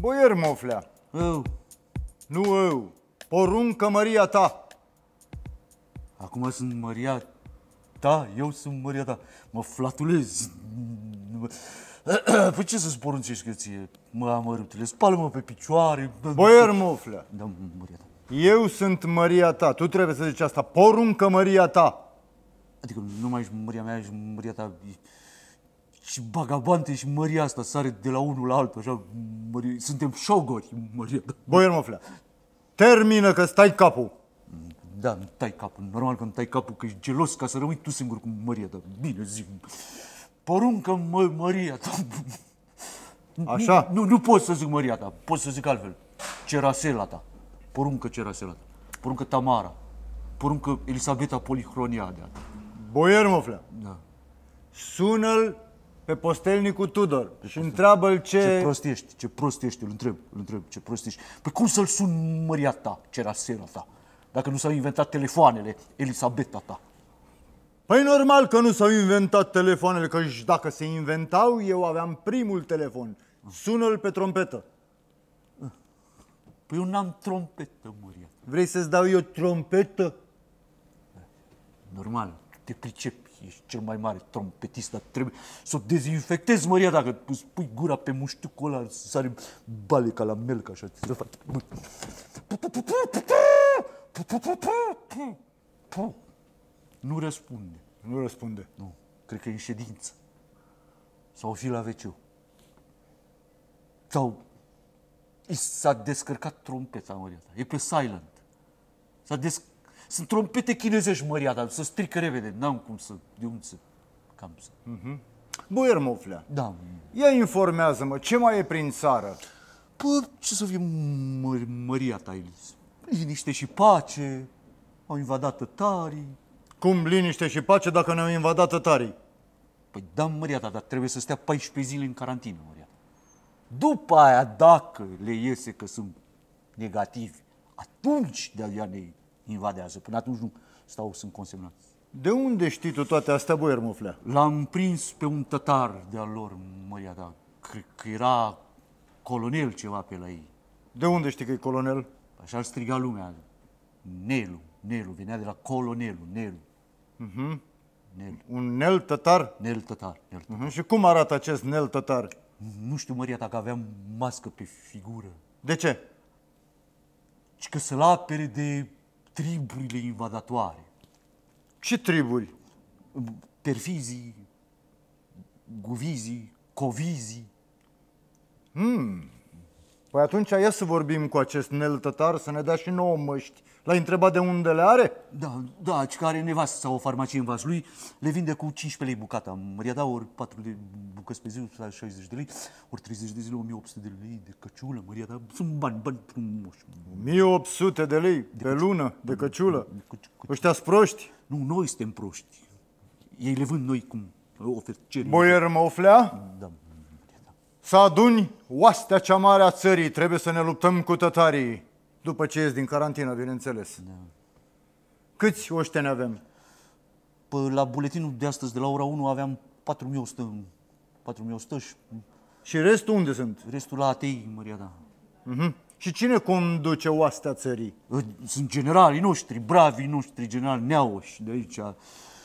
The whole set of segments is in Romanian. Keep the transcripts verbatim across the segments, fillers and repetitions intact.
Boier Moflea. Eu. Nu eu. Poruncă măria ta. Acum sunt măria ta, eu sunt măria ta. Mă flatulez. Păi ce să-ți poruncești că ție, mă amărâtule? Spală-mă pe picioare. Boier Moflea. Da, măria ta. Eu sunt măria ta. Tu trebuie să zici asta. Poruncă măria ta. Adică nu mai ești măria mea, ești măria ta. Și bagabante și măria asta sare de la unul la altul, așa, măria. Suntem șogori, măria ta. Boier Moflea. Termină că stai capul. Da, îmi tai capul. Normal că îmi tai capul, că ești gelos ca să rămâi tu singur cu măria ta. Bine, zic. Poruncă mă, măria ta. Așa? Nu, nu, nu pot să zic măria ta, pot să zic altfel. Cerasela ta. Poruncă Cerasela ta. Poruncă Tamara. Poruncă Elisabeta Polihroniadea. Boier Moflea. Da. Sună-l pe postelnicul Tudor și întreabă-l ce... Ce prost ești, ce prost ești, îl întreb, îl întreb, ce prost ești. Păi cum să-l sun măria ta, Cerasela ta, dacă nu s-au inventat telefoanele, Elisabeta ta? Păi normal că nu s-au inventat telefoanele, că dacă se inventau, eu aveam primul telefon. Sună-l pe trompetă. Păi eu n-am trompetă, măria. Vrei să-ți dau eu trompetă? Normal, te pricepi, ești cel mai mare trompetist, dar trebuie să o dezinfectezi, măria, dacă îți pui gura pe muștiucul ăla, să sare bale ca la melcă, așa, să faci... Nu răspunde. Nu răspunde. Nu, cred că e în ședință. Sau o fi la ve ce. Sau i s-a descărcat trompeta, măria ta. E pe silent. S-a des... Sunt trompete chinezești, măria ta, să strică repede. N-am cum să... De unde să... Cam să... Mm-hmm. Boier Moflea. Da. Ia informează-mă, ce mai e prin țară? Păi, ce să fie mă, măria ta, Elis? Liniște și pace. Au invadat tătarii. Cum liniște și pace dacă ne-au invadat tătarii? Păi da, măria ta, dar trebuie să stea paisprezece zile în carantină, măria ta. După aia, dacă le iese că sunt negativi, atunci de-aia ne invadează. Până atunci nu stau, sunt consemnați. De unde știi tu toate astea, Boier Moflea? L-am prins pe un tătar de-al lor, măria ta. Cred că era colonel ceva pe la ei. De unde știi că e colonel? Așa-l striga lumea. Nelu, Nelu, venea de la colonelul, Nelu. Uh-huh. Nel. Un nel tătar? Nel tătar. Nel tătar. Uh-huh. Și cum arată acest nel tătar? Nu știu, măria ta, că aveam mască pe figură. De ce? Și că să-l apere de triburile invadatoare. Ce triburi? Perfizii, guvizii, covizii. Hmm. Păi atunci ia să vorbim cu acest nel tătar să ne dea și nouă măști. L-ai întrebat de unde le are? Da, da, ci care nevastă sau o farmacie în vas lui, le vinde cu cincisprezece lei bucata. Măria da, ori patru de bucăți pe zi, șaizeci de lei, ori treizeci de zile, o mie opt sute de lei de căciulă, măria da, sunt bani, bani frumoși. o mie opt sute de lei pe lună de căciulă. Ăștia-s proști? Nu, noi suntem proști. Ei le vând noi cum ofer ceri. Boier Moflea? Da. Să aduni oastea cea mare a țării, trebuie să ne luptăm cu tătarii. După ce ies din carantină, bineînțeles. Da. Câți oșteni avem? Păi la buletinul de astăzi, de la ora unu, aveam patru mii o sută. patru mii o sută și... Și restul unde sunt? Restul la A T I, măria da. Uh-huh. Și cine conduce oastea țării? Sunt generalii noștri, bravii noștri, generali neauși de aici. Uh,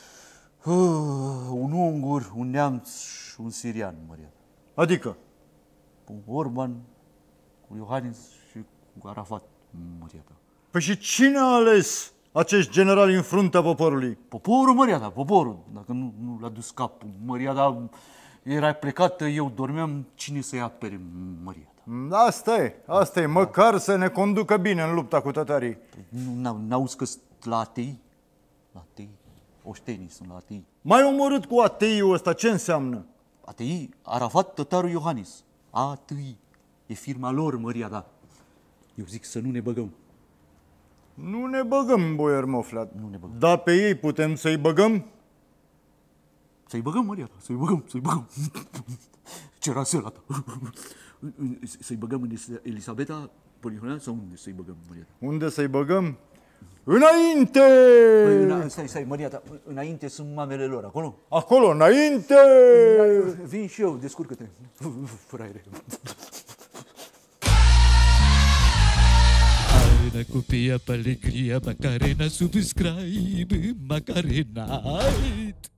un ungur, un neamț și un sirian, măria. Adică? Cu Orban, cu Iohannis și cu Arafat, măria ta. Păi și cine a ales acești generali în fruntea poporului? Poporul, măria ta, poporul. Dacă nu, nu l-a dus capul, măria ta, era plecată, eu dormeam, cine să-i apere, măria ta? Asta e, asta e, măcar să ne conducă bine în lupta cu tătarii. Nu, n-auzi că la A T I? La A T I? Oștenii sunt la A T I. Mai omorât cu A T I-ul ăsta, ce înseamnă? A T I, Arafat, tătarul Iohannis. A T I, e firma lor, măria da. Eu zic să nu ne băgăm. Nu ne băgăm, Boier Moflea. Nu ne băgăm. Dar pe ei putem să-i băgăm? Să-i băgăm, măria ta, să-i băgăm, să-i băgăm. Cerasela ta. Să-i băgăm în Elisabeta Polihroniadea sau unde să-i băgăm, măria ta? Unde să-i băgăm? Înainte! Păi, îna, stai, stai, măria ta, înainte sunt mamele lor, acolo? Acolo, înainte! Vin și eu, descurcă-te, fraiere. Macarena, copia, alegria, Macarena, subscribe, Macarena.